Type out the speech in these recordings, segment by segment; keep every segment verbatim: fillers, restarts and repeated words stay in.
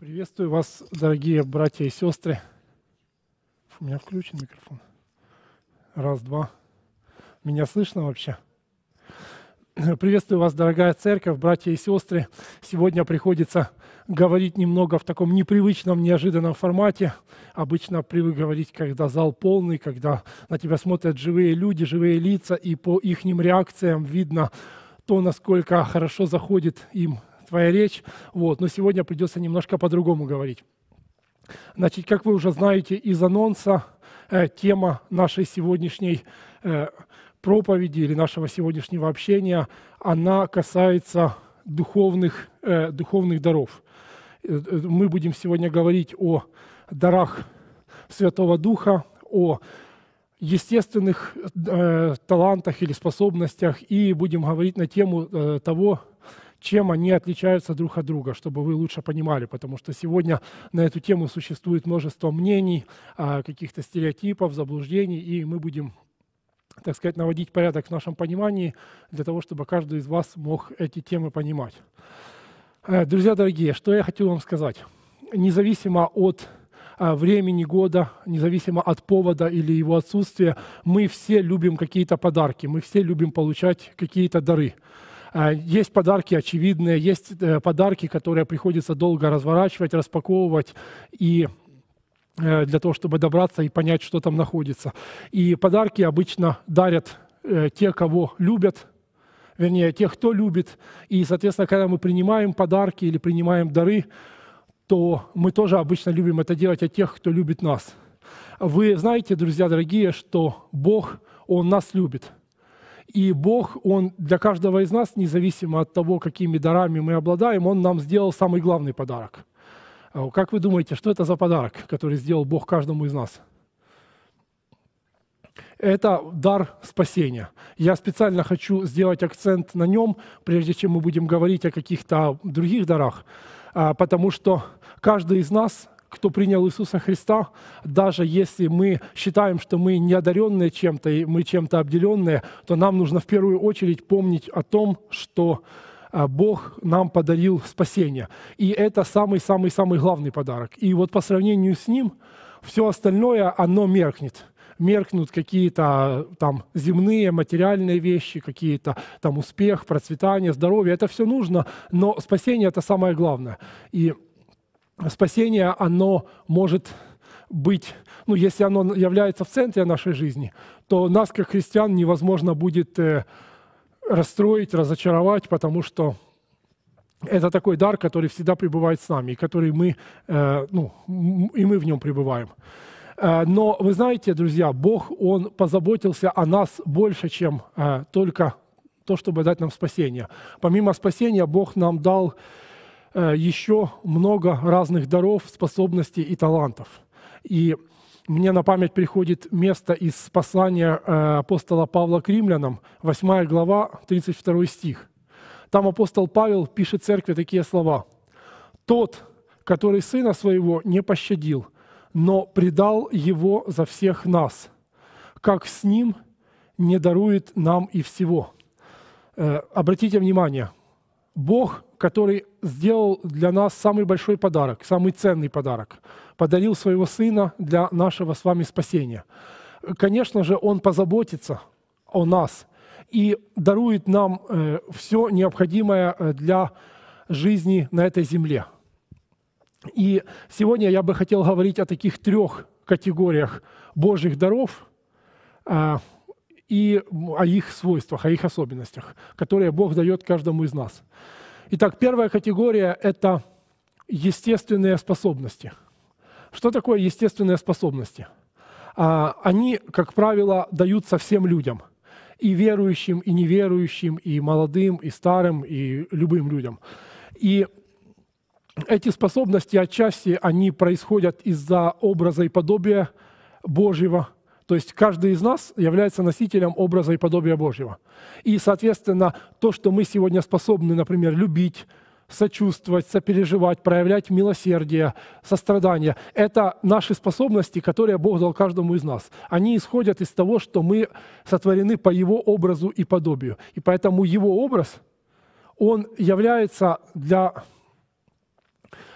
Приветствую вас, дорогие братья и сестры. У меня включен микрофон. Раз, два. Меня слышно вообще? Приветствую вас, дорогая церковь, братья и сестры. Сегодня приходится говорить немного в таком непривычном, неожиданном формате. Обычно привык говорить, когда зал полный, когда на тебя смотрят живые люди, живые лица, и по их реакциям видно то, насколько хорошо заходит им твоя речь. Вот. Но сегодня придется немножко по-другому говорить. Значит, как вы уже знаете из анонса, э, тема нашей сегодняшней э, проповеди или нашего сегодняшнего общения, она касается духовных, э, духовных даров. Мы будем сегодня говорить о дарах Святого Духа, о естественных э, талантах или способностях, и будем говорить на тему э, того, чем они отличаются друг от друга, чтобы вы лучше понимали, потому что сегодня на эту тему существует множество мнений, каких-то стереотипов, заблуждений, и мы будем, так сказать, наводить порядок в нашем понимании для того, чтобы каждый из вас мог эти темы понимать. Друзья дорогие, что я хотел вам сказать. Независимо от времени года, независимо от повода или его отсутствия, мы все любим какие-то подарки, мы все любим получать какие-то дары. Есть подарки очевидные, есть подарки, которые приходится долго разворачивать, распаковывать и для того, чтобы добраться и понять, что там находится. И подарки обычно дарят те, кого любят, вернее, тех, кто любит. И, соответственно, когда мы принимаем подарки или принимаем дары, то мы тоже обычно любим это делать от тех, кто любит нас. Вы знаете, друзья дорогие, что Бог, Он нас любит. И Бог, Он для каждого из нас, независимо от того, какими дарами мы обладаем, Он нам сделал самый главный подарок. Как вы думаете, что это за подарок, который сделал Бог каждому из нас? Это дар спасения. Я специально хочу сделать акцент на нем, прежде чем мы будем говорить о каких-то других дарах, потому что каждый из нас, кто принял Иисуса Христа, даже если мы считаем, что мы не одаренные чем-то, и мы чем-то обделенные, то нам нужно в первую очередь помнить о том, что Бог нам подарил спасение. И это самый-самый-самый главный подарок. И вот по сравнению с Ним все остальное, оно меркнет. Меркнут какие-то там земные, материальные вещи, какие-то там успех, процветание, здоровье. Это все нужно, но спасение – это самое главное. И спасение, оно может быть, ну, если оно является в центре нашей жизни, то нас, как христиан, невозможно будет э, расстроить, разочаровать, потому что это такой дар, который всегда пребывает с нами, и который мы, э, ну, и мы в нем пребываем. Э, но вы знаете, друзья, Бог, Он позаботился о нас больше, чем э, только то, чтобы дать нам спасение. Помимо спасения, Бог нам дал еще много разных даров, способностей и талантов. И мне на память приходит место из послания апостола Павла к римлянам, восьмая глава, тридцать второй стих. Там апостол Павел пишет церкви такие слова. «Тот, который сына своего не пощадил, но предал его за всех нас, как с ним не дарует нам и всего». Обратите внимание, Бог, который сделал для нас самый большой подарок, самый ценный подарок, подарил своего Сына для нашего с вами спасения. Конечно же, Он позаботится о нас и дарует нам э, все необходимое для жизни на этой земле. И сегодня я бы хотел говорить о таких трех категориях Божьих даров э, и о их свойствах, о их особенностях, которые Бог дает каждому из нас. Итак, первая категория – это естественные способности. Что такое естественные способности? Они, как правило, даются всем людям, и верующим, и неверующим, и молодым, и старым, и любым людям. И эти способности отчасти они происходят из-за образа и подобия Божьего. То есть каждый из нас является носителем образа и подобия Божьего. И, соответственно, то, что мы сегодня способны, например, любить, сочувствовать, сопереживать, проявлять милосердие, сострадание, это наши способности, которые Бог дал каждому из нас. Они исходят из того, что мы сотворены по Его образу и подобию. И поэтому Его образ, он является для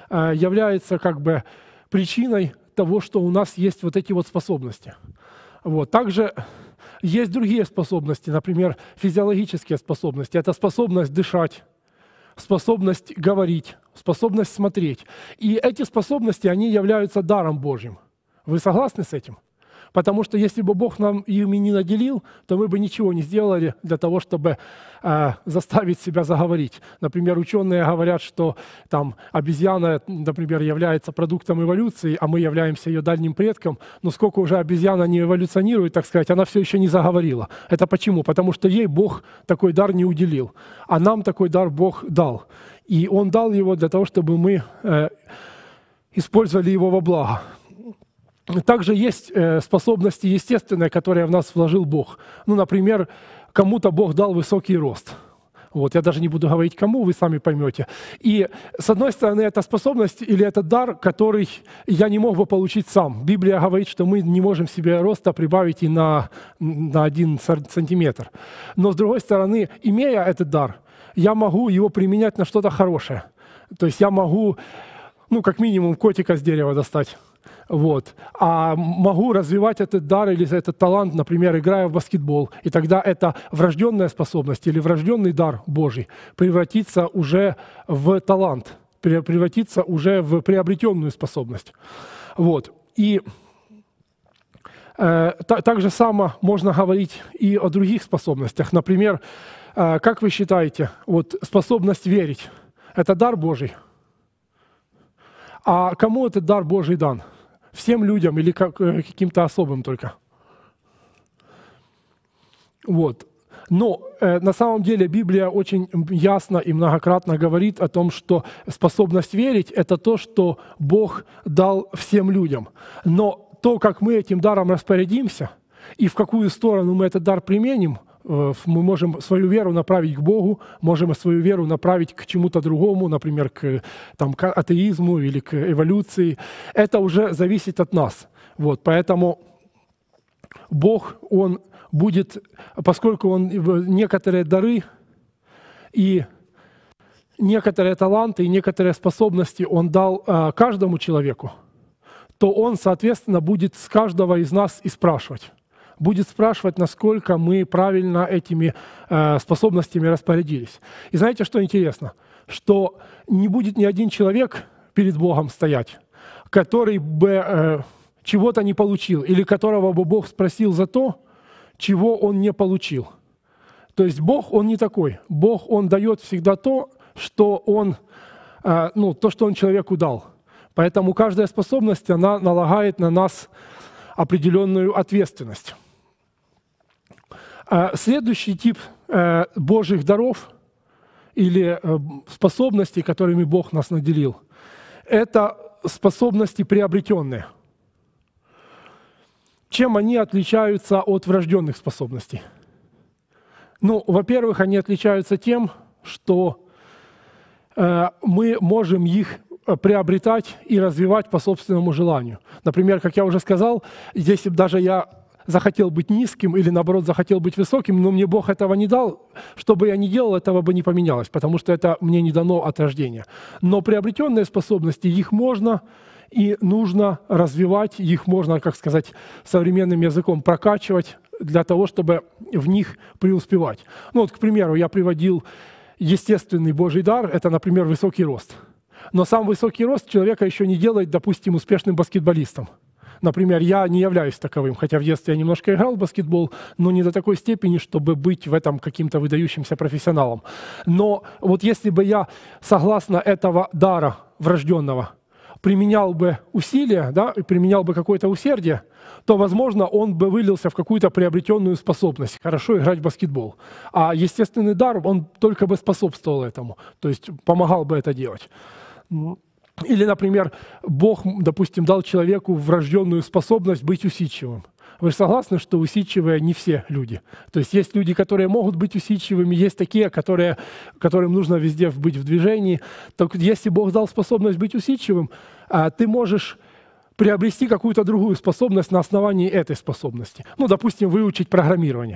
является как бы причиной того, что у нас есть вот эти вот способности. Вот. Также есть другие способности, например, физиологические способности. Это способность дышать, способность говорить, способность смотреть. И эти способности, они являются даром Божьим. Вы согласны с этим? Потому что если бы Бог нам ими не наделил, то мы бы ничего не сделали для того, чтобы э, заставить себя заговорить. Например, ученые говорят, что там, обезьяна, например, является продуктом эволюции, а мы являемся ее дальним предком. Но сколько уже обезьяна не эволюционирует, так сказать, она все еще не заговорила. Это почему? Потому что ей Бог такой дар не уделил, а нам такой дар Бог дал. И Он дал его для того, чтобы мы э, использовали его во благо. Также есть способности естественные, которые в нас вложил Бог. Ну, например, кому-то Бог дал высокий рост. Вот, я даже не буду говорить кому, вы сами поймете. И с одной стороны, это способность или это дар, который я не мог бы получить сам. Библия говорит, что мы не можем себе роста прибавить и на, на один сантиметр. Но с другой стороны, имея этот дар, я могу его применять на что-то хорошее. То есть я могу, ну, как минимум, котика с дерева достать. Вот. А могу развивать этот дар или этот талант, например, играя в баскетбол. И тогда эта врожденная способность или врожденный дар Божий превратится уже в талант, превратится уже в приобретенную способность. Вот. И э, так, так же само можно говорить и о других способностях. Например, э, как вы считаете, вот способность верить – это дар Божий? А кому этот дар Божий дан? Всем людям или как, каким-то особым только. Вот. Но э, на самом деле Библия очень ясно и многократно говорит о том, что способность верить – это то, что Бог дал всем людям. Но то, как мы этим даром распорядимся и в какую сторону мы этот дар применим, э, мы можем свою веру направить к Богу, можем свою веру направить к чему-то другому, например, к, там, к атеизму или к эволюции. Это уже зависит от нас. Вот, поэтому Бог, Он будет, поскольку Он некоторые дары и некоторые таланты и некоторые способности Он дал э, каждому человеку, то Он, соответственно, будет с каждого из нас и спрашивать. Будет спрашивать, насколько мы правильно этими э, способностями распорядились. И знаете, что интересно? Что не будет ни один человек перед Богом стоять, который бы э, чего-то не получил, или которого бы Бог спросил за то, чего он не получил. То есть Бог, Он не такой. Бог, Он дает всегда то, что Он, э, ну, то, что Он человеку дал. Поэтому каждая способность, она налагает на нас определенную ответственность. Следующий тип Божьих даров или способностей, которыми Бог нас наделил, это способности приобретенные. Чем они отличаются от врожденных способностей? Ну, во-первых, они отличаются тем, что мы можем их приобретать и развивать по собственному желанию. Например, как я уже сказал, если бы даже я захотел быть низким или, наоборот, захотел быть высоким, но мне Бог этого не дал, что бы я ни делал, этого бы не поменялось, потому что это мне не дано от рождения. Но приобретенные способности, их можно и нужно развивать, их можно, как сказать, современным языком прокачивать для того, чтобы в них преуспевать. Ну вот, к примеру, я приводил естественный Божий дар, это, например, высокий рост. Но сам высокий рост человека еще не делает, допустим, успешным баскетболистом. Например, я не являюсь таковым, хотя в детстве я немножко играл в баскетбол, но не до такой степени, чтобы быть в этом каким-то выдающимся профессионалом. Но вот если бы я, согласно этого дара врожденного, применял бы усилия, да, и применял бы какое-то усердие, то, возможно, он бы вылился в какую-то приобретенную способность хорошо играть в баскетбол. А естественный дар, он только бы способствовал этому, то есть помогал бы это делать. Или, например, Бог, допустим, дал человеку врожденную способность быть усидчивым. Вы же согласны, что усидчивые не все люди? То есть есть люди, которые могут быть усидчивыми, есть такие, которые, которым нужно везде быть в движении. Так если Бог дал способность быть усидчивым, ты можешь приобрести какую-то другую способность на основании этой способности. Ну, допустим, выучить программирование.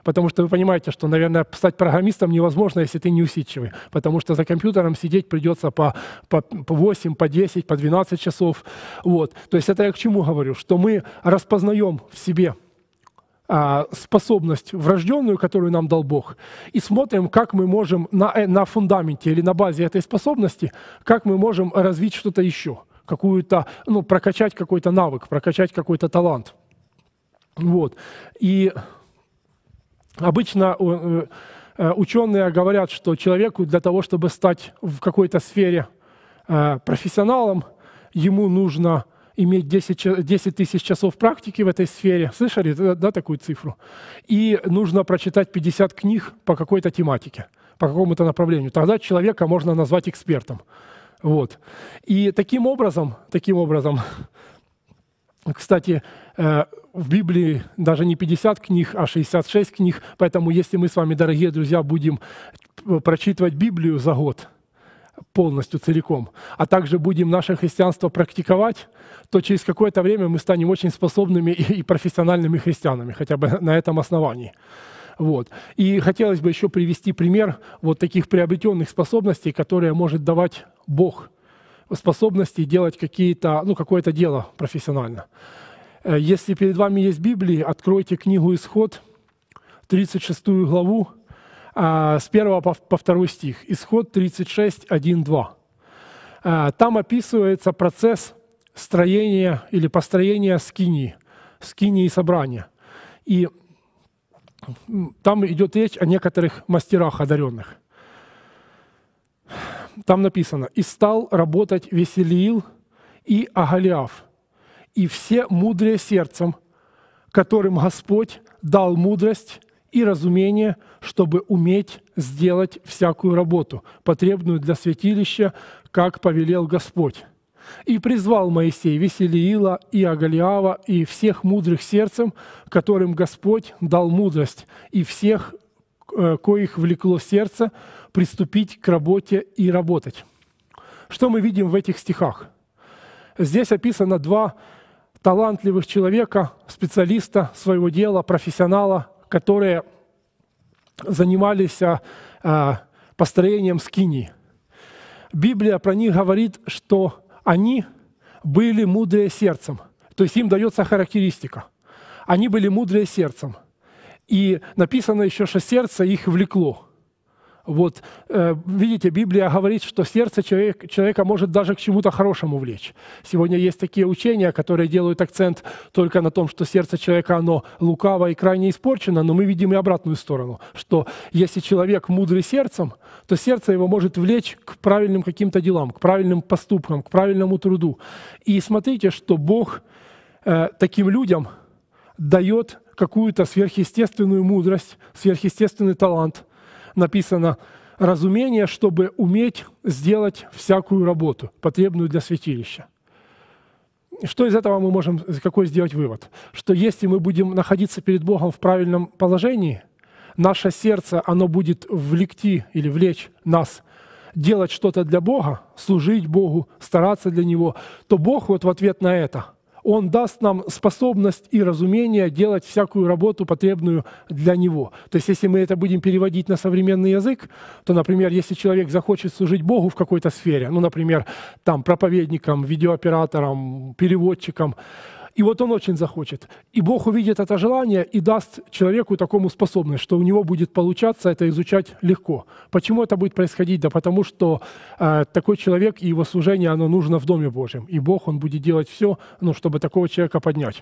Потому что вы понимаете, что, наверное, стать программистом невозможно, если ты не усидчивый. Потому что за компьютером сидеть придется по, по, по восемь, по десять, по двенадцать часов. Вот. То есть это я к чему говорю? Что мы распознаем в себе а, способность врожденную, которую нам дал Бог, и смотрим, как мы можем на, на фундаменте или на базе этой способности, как мы можем развить что-то еще, какую-то, ну, прокачать какой-то навык, прокачать какой-то талант. Вот. И обычно ученые говорят, что человеку для того, чтобы стать в какой-то сфере профессионалом, ему нужно иметь десять тысяч часов практики в этой сфере. Слышали, да, такую цифру? И нужно прочитать пятьдесят книг по какой-то тематике, по какому-то направлению. Тогда человека можно назвать экспертом. Вот. И таким образом, таким образом, кстати, в Библии даже не пятьдесят книг, а шестьдесят шесть книг. Поэтому если мы с вами, дорогие друзья, будем прочитывать Библию за год полностью, целиком, а также будем наше христианство практиковать, то через какое-то время мы станем очень способными и профессиональными христианами, хотя бы на этом основании. Вот. И хотелось бы еще привести пример вот таких приобретенных способностей, которые может давать Бог, способности делать какие-то, ну, какое-то дело профессионально. Если перед вами есть Библия, откройте книгу «Исход», тридцать шестую главу, с первого по второй стих. Исход тридцать шесть, один, два. Там описывается процесс строения или построения скинии, скинии собрания. И там идет речь о некоторых мастерах одаренных. Там написано: «И стал работать Веселиил и Агалиав, и все мудрые сердцем, которым Господь дал мудрость и разумение, чтобы уметь сделать всякую работу, потребную для святилища, как повелел Господь. И призвал Моисей Веселиила и Агалиава и всех мудрых сердцем, которым Господь дал мудрость, и всех, коих влекло сердце, приступить к работе и работать». Что мы видим в этих стихах? Здесь описано два талантливых человека, специалиста своего дела, профессионала, которые занимались а, построением скинии. Библия про них говорит, что они были мудрые сердцем. То есть им дается характеристика. Они были мудрые сердцем. И написано еще, что сердце их влекло. Вот, э, видите, Библия говорит, что сердце человек, человека может даже к чему-то хорошему влечь. Сегодня есть такие учения, которые делают акцент только на том, что сердце человека, оно лукаво и крайне испорчено, но мы видим и обратную сторону, что если человек мудрый сердцем, то сердце его может влечь к правильным каким-то делам, к правильным поступкам, к правильному труду. И смотрите, что Бог э, таким людям дает какую-то сверхъестественную мудрость, сверхъестественный талант. Написано «разумение, чтобы уметь сделать всякую работу, потребную для святилища». Что из этого мы можем, какой сделать вывод? Что если мы будем находиться перед Богом в правильном положении, наше сердце, оно будет влекти или влечь нас делать что-то для Бога, служить Богу, стараться для Него, то Бог вот в ответ на это, Он даст нам способность и разумение делать всякую работу, потребную для Него. То есть если мы это будем переводить на современный язык, то, например, если человек захочет служить Богу в какой-то сфере, ну, например, там, проповедником, видеооператором, переводчиком, и вот он очень захочет. И Бог увидит это желание и даст человеку такому способность, что у него будет получаться это изучать легко. Почему это будет происходить? Да потому что э, такой человек и его служение, оно нужно в Доме Божьем. И Бог, Он будет делать все, ну, чтобы такого человека поднять.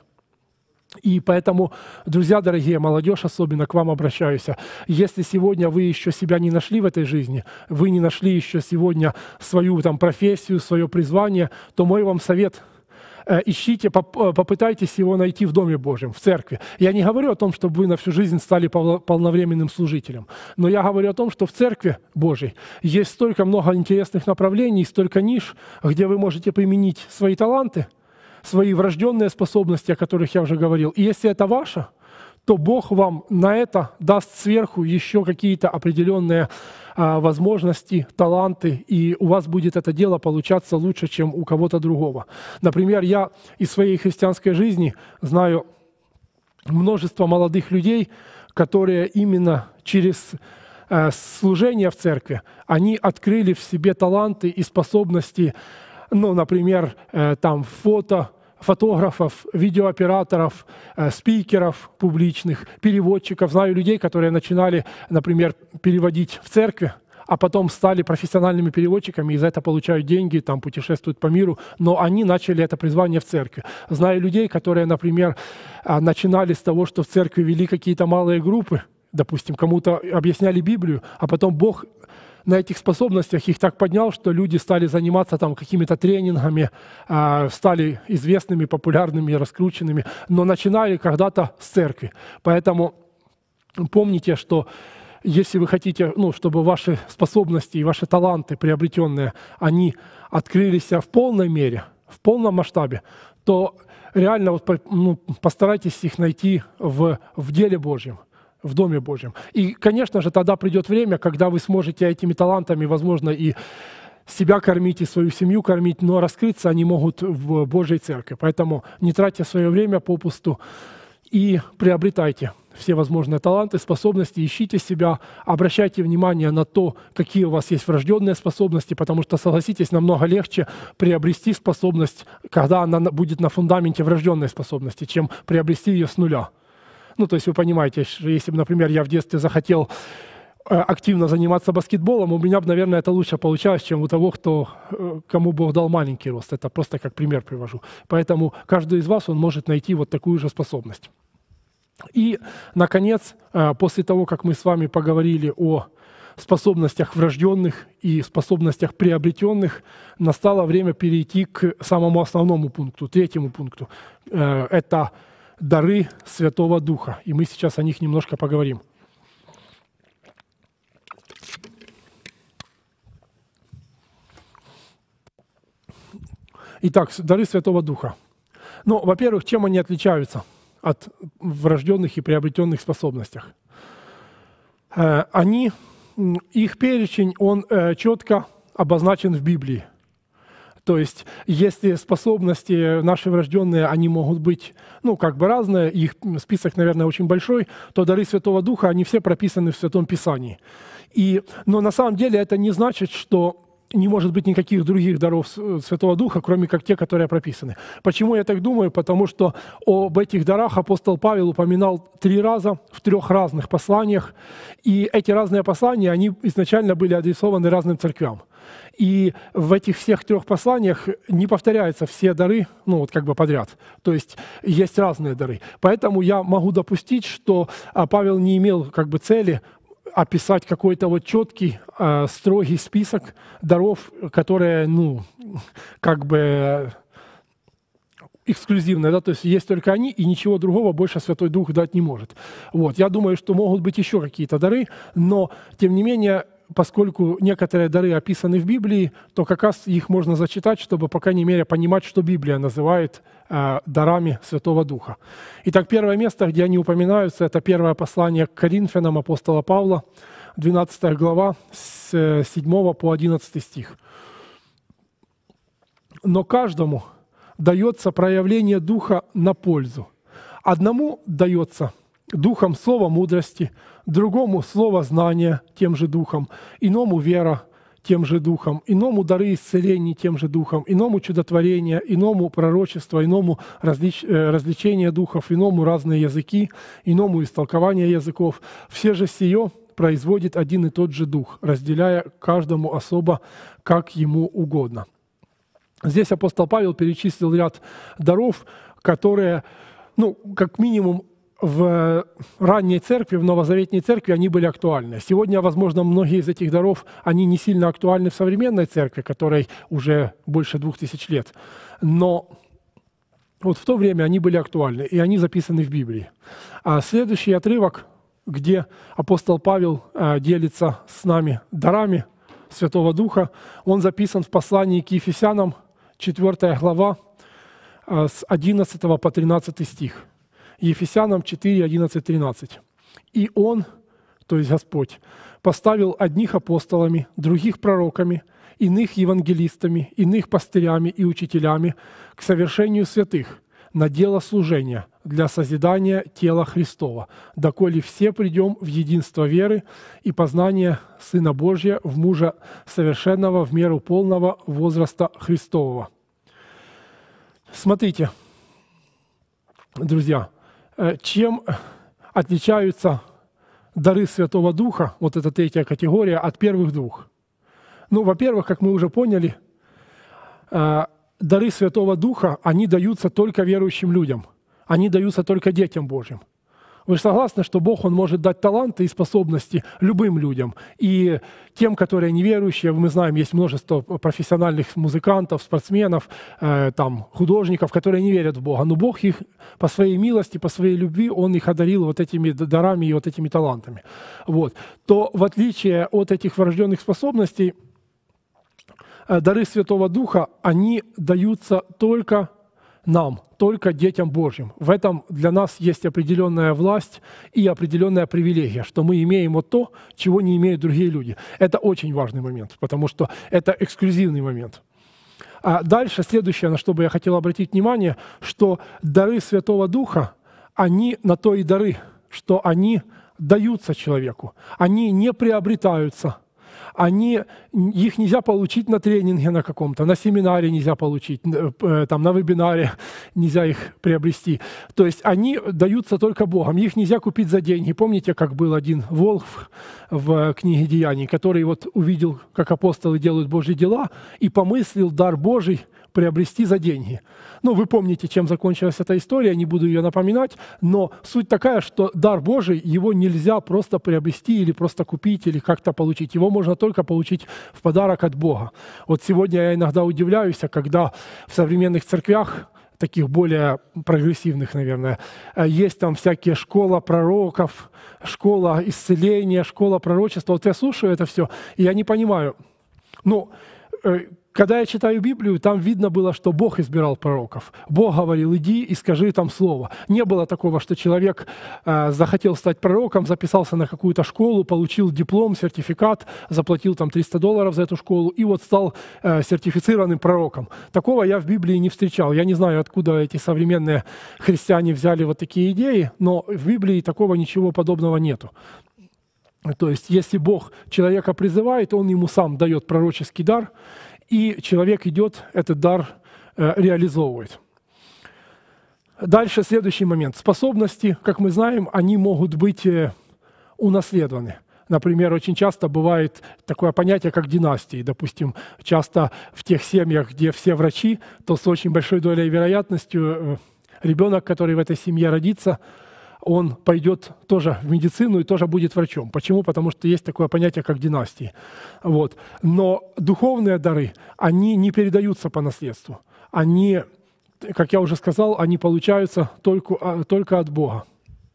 И поэтому, друзья дорогие, молодежь особенно, к вам обращаюсь. Если сегодня вы еще себя не нашли в этой жизни, вы не нашли еще сегодня свою там, профессию, свое призвание, то мой вам совет – ищите, попытайтесь его найти в Доме Божьем, в церкви. Я не говорю о том, чтобы вы на всю жизнь стали полновременным служителем, но я говорю о том, что в церкви Божьей есть столько много интересных направлений, столько ниш, где вы можете применить свои таланты, свои врожденные способности, о которых я уже говорил. И если это ваше, то Бог вам на это даст сверху еще какие-то определенные а, возможности, таланты, и у вас будет это дело получаться лучше, чем у кого-то другого. Например, я из своей христианской жизни знаю множество молодых людей, которые именно через э, служение в церкви, они открыли в себе таланты и способности, ну, например, э, там фото, фотографов, видеооператоров, э, спикеров публичных, переводчиков. Знаю людей, которые начинали, например, переводить в церкви, а потом стали профессиональными переводчиками, и за это получают деньги, там путешествуют по миру, но они начали это призвание в церкви. Знаю людей, которые, например, начинали с того, что в церкви вели какие-то малые группы, допустим, кому-то объясняли Библию, а потом Бог на этих способностях их так поднял, что люди стали заниматься там какими-то тренингами, стали известными, популярными, раскрученными, но начинали когда-то с церкви. Поэтому помните, что если вы хотите, ну, чтобы ваши способности и ваши таланты приобретенные, они открылись в полной мере, в полном масштабе, то реально вот, ну, постарайтесь их найти в, в деле Божьем, в Доме Божьем. И, конечно же, тогда придет время, когда вы сможете этими талантами, возможно, и себя кормить, и свою семью кормить, но раскрыться они могут в Божьей Церкви. Поэтому не тратьте свое время попусту и приобретайте все возможные таланты, способности, ищите себя, обращайте внимание на то, какие у вас есть врожденные способности, потому что, согласитесь, намного легче приобрести способность, когда она будет на фундаменте врожденной способности, чем приобрести ее с нуля. Ну, то есть вы понимаете, если бы, например, я в детстве захотел активно заниматься баскетболом, у меня бы, наверное, это лучше получалось, чем у того, кто, кому Бог дал маленький рост. Это просто как пример привожу. Поэтому каждый из вас, он может найти вот такую же способность. И, наконец, после того, как мы с вами поговорили о способностях врожденных и способностях приобретенных, настало время перейти к самому основному пункту, третьему пункту. Это дары Святого Духа. И мы сейчас о них немножко поговорим. Итак, дары Святого Духа. Ну, во-первых, чем они отличаются от врожденных и приобретенных способностях? Они, их перечень, он четко обозначен в Библии. То есть, если способности наши врожденные, они могут быть, ну, как бы разные, их список, наверное, очень большой, то дары Святого Духа, они все прописаны в Святом Писании. И, но на самом деле это не значит, что не может быть никаких других даров Святого Духа, кроме как те, которые прописаны. Почему я так думаю? Потому что об этих дарах апостол Павел упоминал три раза в трех разных посланиях. И эти разные послания, они изначально были адресованы разным церквям. И в этих всех трех посланиях не повторяются все дары, ну вот как бы подряд. То есть есть разные дары. Поэтому я могу допустить, что Павел не имел как бы цели описать какой-то вот четкий, э, строгий список даров, которые, ну, как бы эксклюзивные, да, то есть есть только они, и ничего другого больше Святой Дух дать не может. Вот. Я думаю, что могут быть еще какие-то дары, но, тем не менее, поскольку некоторые дары описаны в Библии, то как раз их можно зачитать, чтобы, по крайней мере, понимать, что Библия называет э, дарами Святого Духа. Итак, первое место, где они упоминаются, это первое послание к Коринфянам апостола Павла, двенадцатая глава, с седьмого по одиннадцатый стих. «Но каждому дается проявление Духа на пользу. Одному дается Духом слово мудрости, другому слово знания тем же Духом, иному вера тем же Духом, иному дары исцелений тем же Духом, иному чудотворение, иному пророчество, иному различ, э, развлечение духов, иному разные языки, иному истолкование языков. Все же сие производит один и тот же Дух, разделяя каждому особо, как ему угодно». Здесь апостол Павел перечислил ряд даров, которые, ну, как минимум, в ранней церкви, в новозаветней церкви они были актуальны. Сегодня, возможно, многие из этих даров, они не сильно актуальны в современной церкви, которой уже больше двух тысяч лет. Но вот в то время они были актуальны, и они записаны в Библии. А следующий отрывок, где апостол Павел а, делится с нами дарами Святого Духа, он записан в послании к Ефесянам, четвёртая глава, а, с одиннадцатого по тринадцатый стих. Ефесянам четыре, одиннадцать, тринадцать. «И Он, то есть Господь, поставил одних апостолами, других пророками, иных евангелистами, иных пастырями и учителями к совершению святых, на дело служения для созидания тела Христова, доколе все придем в единство веры и познания Сына Божия, в мужа совершенного в меру полного возраста Христового». Смотрите, друзья, чем отличаются дары Святого Духа, вот эта третья категория, от первых двух? Ну, во-первых, как мы уже поняли, дары Святого Духа, они даются только верующим людям, они даются только детям Божьим. Вы же согласны, что Бог, Он может дать таланты и способности любым людям. И тем, которые неверующие, мы знаем, есть множество профессиональных музыкантов, спортсменов, э, там, художников, которые не верят в Бога. Но Бог их по своей милости, по своей любви, Он их одарил вот этими дарами и вот этими талантами. Вот. То в отличие от этих врожденных способностей, э, дары Святого Духа, они даются только нам, только детям Божьим. В этом для нас есть определенная власть и определенная привилегия, что мы имеем вот то, чего не имеют другие люди. Это очень важный момент, потому что это эксклюзивный момент. А дальше, следующее, на что бы я хотел обратить внимание, что дары Святого Духа, они на то и дары, что они даются человеку, они не приобретаются. Они, их нельзя получить на тренинге на каком-то, на семинаре нельзя получить, там, на вебинаре нельзя их приобрести. То есть они даются только Богом, их нельзя купить за деньги. Помните, как был один Волхв в книге «Деяний», который вот увидел, как апостолы делают Божьи дела, и помыслил дар Божий приобрести за деньги. Ну, вы помните, чем закончилась эта история, не буду ее напоминать, но суть такая, что дар Божий, его нельзя просто приобрести или просто купить, или как-то получить. Его можно только получить в подарок от Бога. Вот сегодня я иногда удивляюсь, когда в современных церквях, таких более прогрессивных, наверное, есть там всякие школа пророков, школа исцеления, школа пророчества. Вот я слушаю это все, и я не понимаю. Ну, когда я читаю Библию, там видно было, что Бог избирал пророков. Бог говорил: иди и скажи там слово. Не было такого, что человек э, захотел стать пророком, записался на какую-то школу, получил диплом, сертификат, заплатил там триста долларов за эту школу и вот стал э, сертифицированным пророком. Такого я в Библии не встречал. Я не знаю, откуда эти современные христиане взяли вот такие идеи, но в Библии такого ничего подобного нету. То есть, если Бог человека призывает, Он ему сам дает пророческий дар, и человек идет, этот дар э, реализовывает. Дальше следующий момент. Способности, как мы знаем, они могут быть э, унаследованы. Например, очень часто бывает такое понятие, как династии. Допустим, часто в тех семьях, где все врачи, то с очень большой долей вероятностью э, ребенок, который в этой семье родится, он пойдет тоже в медицину и тоже будет врачом. Почему? Потому что есть такое понятие, как династии. Вот. Но духовные дары, они не передаются по наследству. Они, как я уже сказал, они получаются только, только от Бога.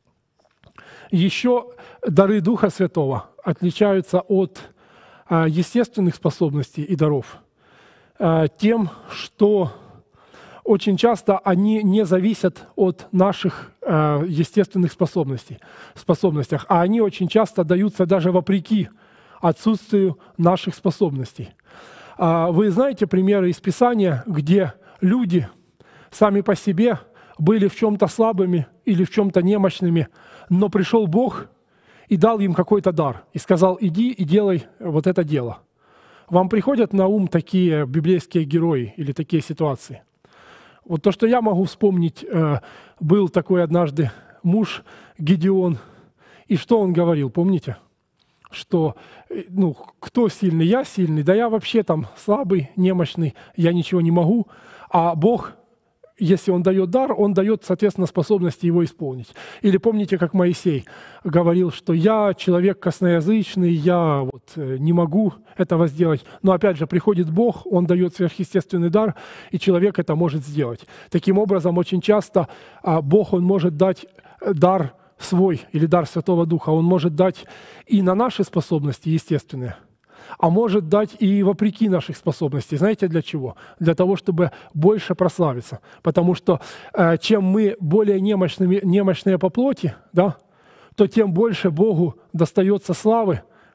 Еще дары Духа Святого отличаются от естественных способностей и даров тем, что очень часто они не зависят от наших э, естественных способностей, способностях, а они очень часто даются даже вопреки отсутствию наших способностей. А вы знаете примеры из Писания, где люди сами по себе были в чем-то слабыми или в чем-то немощными, но пришел Бог и дал им какой-то дар, и сказал: иди и делай вот это дело. Вам приходят на ум такие библейские герои или такие ситуации? Вот то, что я могу вспомнить, был такой однажды муж Гедеон, и что он говорил, помните? Что, ну, кто сильный? Я сильный, да я вообще там слабый, немощный, я ничего не могу, а Бог, если Он дает дар, Он дает, соответственно, способности его исполнить. Или помните, как Моисей говорил, что я человек косноязычный, я вот не могу этого сделать. Но опять же, приходит Бог, Он дает сверхъестественный дар, и человек это может сделать. Таким образом, очень часто Бог, Он может дать дар свой или дар Святого Духа. Он может дать и на наши способности естественные, а может дать и вопреки наших способностей. Знаете, для чего? Для того, чтобы больше прославиться. Потому что э, чем мы более немощными, немощные по плоти, да, то тем больше Богу достается славы,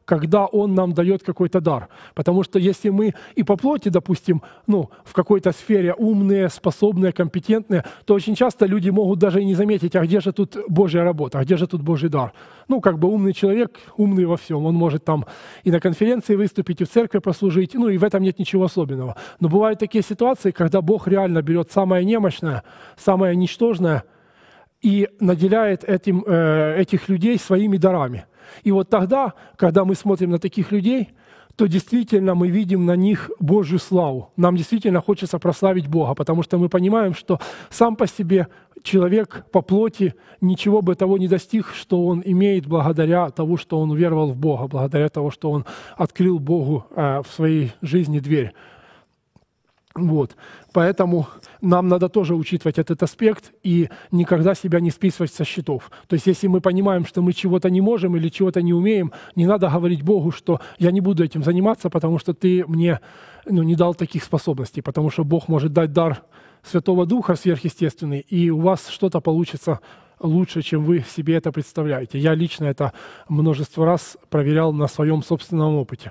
когда Он нам дает какой-то дар. Потому что если мы и по плоти, допустим, ну, в какой-то сфере умные, способные, компетентные, то очень часто люди могут даже и не заметить, а где же тут Божья работа, а где же тут Божий дар. Ну, как бы умный человек, умный во всем. Он может там и на конференции выступить, и в церкви послужить, ну, и в этом нет ничего особенного. Но бывают такие ситуации, когда Бог реально берет самое немощное, самое ничтожное и наделяет этим, э, этих людей своими дарами. И вот тогда, когда мы смотрим на таких людей, то действительно мы видим на них Божью славу. Нам действительно хочется прославить Бога, потому что мы понимаем, что сам по себе человек по плоти ничего бы того не достиг, что он имеет благодаря тому, что он уверовал в Бога, благодаря тому, что он открыл Богу э, в своей жизни дверь. Вот. Поэтому нам надо тоже учитывать этот аспект и никогда себя не списывать со счетов. То есть если мы понимаем, что мы чего-то не можем или чего-то не умеем, не надо говорить Богу, что я не буду этим заниматься, потому что ты мне ну, не дал таких способностей, потому что Бог может дать дар Святого Духа сверхъестественный, и у вас что-то получится лучше, чем вы себе это представляете. Я лично это множество раз проверял на своем собственном опыте.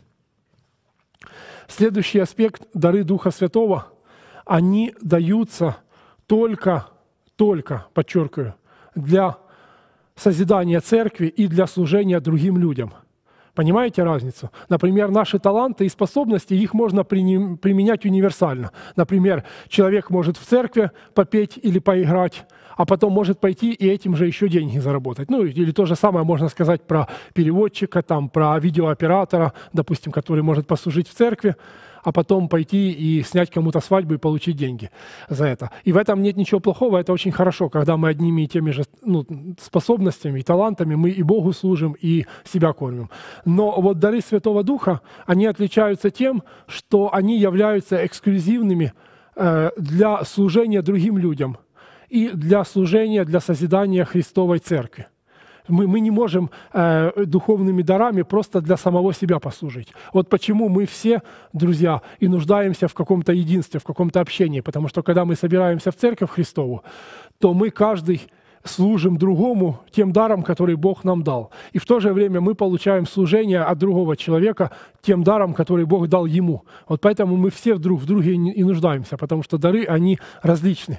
Следующий аспект – дары Духа Святого, они даются только, только, подчеркиваю, для созидания церкви и для служения другим людям. Понимаете разницу? Например, наши таланты и способности, их можно применять универсально. Например, человек может в церкви попеть или поиграть, а потом может пойти и этим же еще деньги заработать. Ну, или то же самое можно сказать про переводчика, там, про видеооператора, допустим, который может послужить в церкви, а потом пойти и снять кому-то свадьбу и получить деньги за это. И в этом нет ничего плохого, это очень хорошо, когда мы одними и теми же ну, способностями и талантами мы и Богу служим, и себя кормим. Но вот дары Святого Духа, они отличаются тем, что они являются эксклюзивными э, для служения другим людям и для служения, для созидания Христовой Церкви. Мы, мы не можем э, духовными дарами просто для самого себя послужить. Вот почему мы все, друзья, и нуждаемся в каком-то единстве, в каком-то общении. Потому что когда мы собираемся в Церковь Христову, то мы каждый служим другому тем даром, который Бог нам дал. И в то же время мы получаем служение от другого человека тем даром, который Бог дал ему. Вот поэтому мы все друг в друге и нуждаемся, потому что дары, они различны.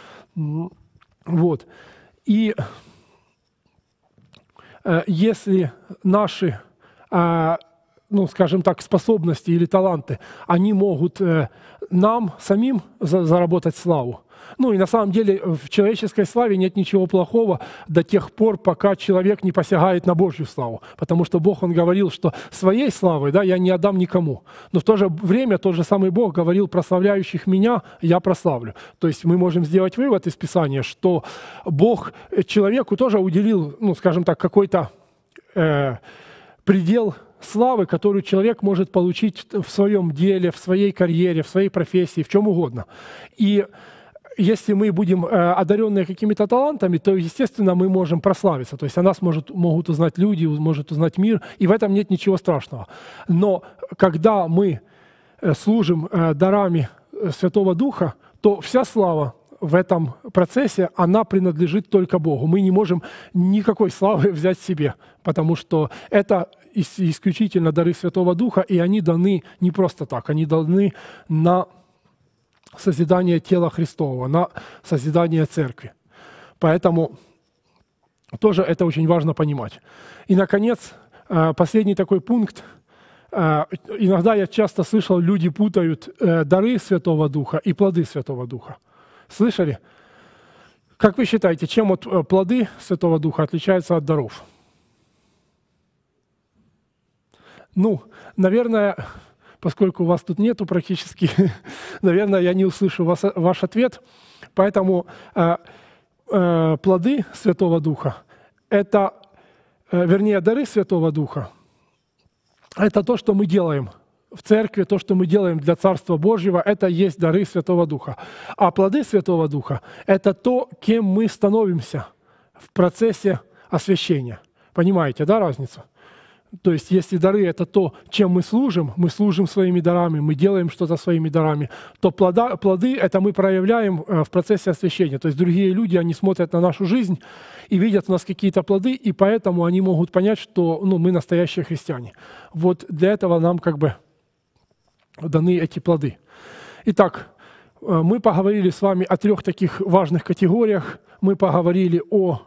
Вот. И э, если наши, э, ну, скажем так, способности или таланты, они могут э, нам самим за- заработать славу. Ну и на самом деле в человеческой славе нет ничего плохого до тех пор, пока человек не посягает на Божью славу. Потому что Бог, Он говорил, что своей славы да, я не отдам никому. Но в то же время тот же самый Бог говорил: прославляющих меня я прославлю. То есть мы можем сделать вывод из Писания, что Бог человеку тоже уделил, ну скажем так, какой-то э, предел славы, которую человек может получить в своем деле, в своей карьере, в своей профессии, в чем угодно. И если мы будем э, одаренные какими-то талантами, то, естественно, мы можем прославиться. То есть о нас может, могут узнать люди, может узнать мир, и в этом нет ничего страшного. Но когда мы э, служим э, дарами Святого Духа, то вся слава в этом процессе, она принадлежит только Богу. Мы не можем никакой славы взять себе, потому что это исключительно дары Святого Духа, и они даны не просто так, они даны на созидание тела Христового, на созидание церкви. Поэтому тоже это очень важно понимать. И, наконец, последний такой пункт. Иногда я часто слышал, люди путают дары Святого Духа и плоды Святого Духа. Слышали? Как вы считаете, чем вот плоды Святого Духа отличаются от даров? Ну, наверное, поскольку вас тут нету практически, наверное, я не услышу вас, ваш ответ. Поэтому э, э, плоды Святого Духа – это, э, вернее, дары Святого Духа – это то, что мы делаем в церкви, то, что мы делаем для Царства Божьего, это есть дары Святого Духа. А плоды Святого Духа – это то, кем мы становимся в процессе освящения. Понимаете, да, разницу? То есть если дары — это то, чем мы служим, мы служим своими дарами, мы делаем что-то своими дарами, то плода, плоды — это мы проявляем в процессе освящения. То есть другие люди, они смотрят на нашу жизнь и видят в нас какие-то плоды, и поэтому они могут понять, что ну, мы настоящие христиане. Вот для этого нам как бы даны эти плоды. Итак, мы поговорили с вами о трех таких важных категориях. Мы поговорили о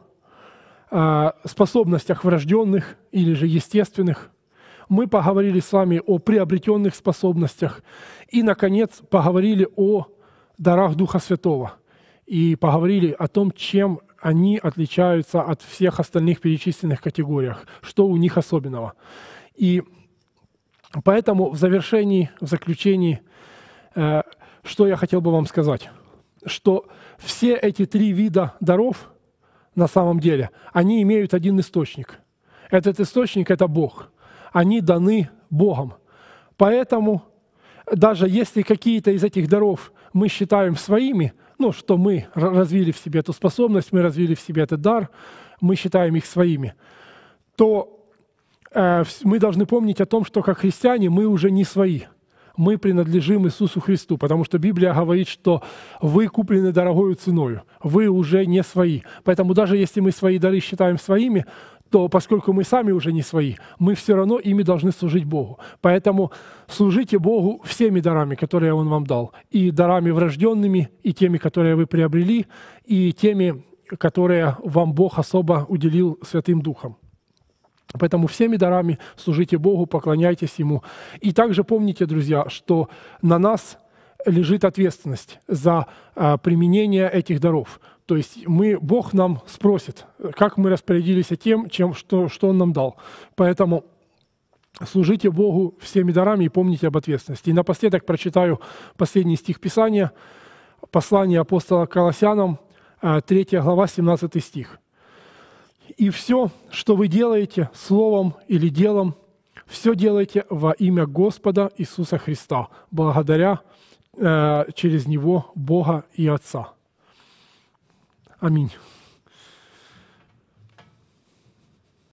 способностях врожденных или же естественных. Мы поговорили с вами о приобретенных способностях. И, наконец, поговорили о дарах Духа Святого. И поговорили о том, чем они отличаются от всех остальных перечисленных категориях, что у них особенного. И поэтому в завершении, в заключении, э, что я хотел бы вам сказать, что все эти три вида даров на самом деле, они имеют один источник. Этот источник — это Бог. Они даны Богом. Поэтому даже если какие-то из этих даров мы считаем своими, ну, что мы развили в себе эту способность, мы развили в себе этот дар, мы считаем их своими, то э, мы должны помнить о том, что как христиане мы уже не свои. Мы принадлежим Иисусу Христу, потому что Библия говорит, что вы куплены дорогою ценою, вы уже не свои. Поэтому даже если мы свои дары считаем своими, то поскольку мы сами уже не свои, мы все равно ими должны служить Богу. Поэтому служите Богу всеми дарами, которые Он вам дал, и дарами врожденными, и теми, которые вы приобрели, и теми, которые вам Бог особо уделил Святым Духом. Поэтому всеми дарами служите Богу, поклоняйтесь Ему. И также помните, друзья, что на нас лежит ответственность за а, применение этих даров. То есть мы, Бог нам спросит, как мы распорядились тем, чем, что, что Он нам дал. Поэтому служите Богу всеми дарами и помните об ответственности. И напоследок прочитаю последний стих Писания, послание апостола к Колоссянам, третья глава, семнадцатый стих. «И все, что вы делаете словом или делом, все делайте во имя Господа Иисуса Христа, благодаря э, через Него Бога и Отца». Аминь.